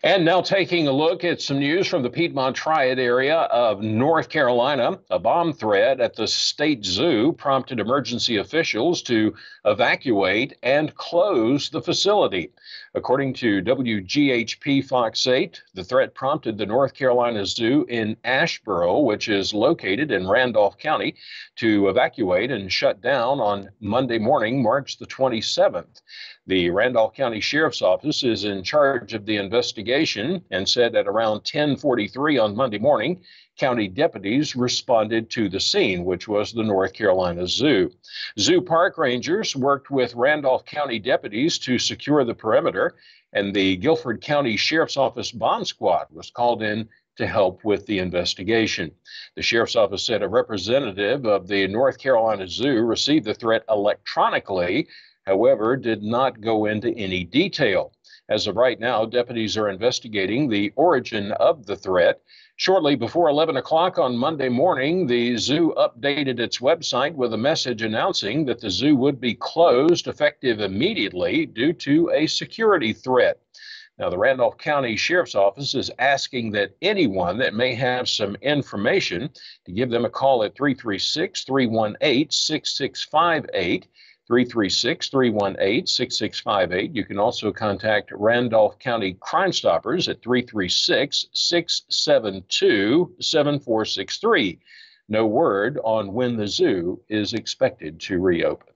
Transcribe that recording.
And now taking a look at some news from the Piedmont Triad area of North Carolina. A bomb threat at the state zoo prompted emergency officials to evacuate and close the facility. According to WGHP Fox 8, the threat prompted the North Carolina Zoo in Asheboro, which is located in Randolph County, to evacuate and shut down on Monday morning, March the 27th. The Randolph County Sheriff's Office is in charge of the investigation and said at around 10:43 on Monday morning, county deputies responded to the scene, which was the North Carolina Zoo. Zoo park rangers worked with Randolph County deputies to secure the perimeter, and the Guilford County Sheriff's Office bomb squad was called in to help with the investigation. The Sheriff's Office said a representative of the North Carolina Zoo received the threat electronically, however, did not go into any detail. As of right now, deputies are investigating the origin of the threat. Shortly before 11 o'clock on Monday morning, the zoo updated its website with a message announcing that the zoo would be closed effective immediately due to a security threat. Now, the Randolph County Sheriff's Office is asking that anyone that may have some information to give them a call at 336-318-6658. 336-318-6658. You can also contact Randolph County Crime Stoppers at 336-672-7463. No word on when the zoo is expected to reopen.